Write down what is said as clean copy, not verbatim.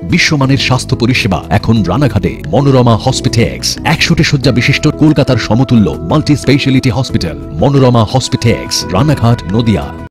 বিশ্বমানের স্বাস্থ্য পরিষেবা এখন রানাঘাটে। মনোরমা হসপিটেক্স, 100টি শয্যা বিশিষ্ট কলকাতার সমতুল্য multi speciality hospital. Manorama Hospitex, Ranaghat, Nadia.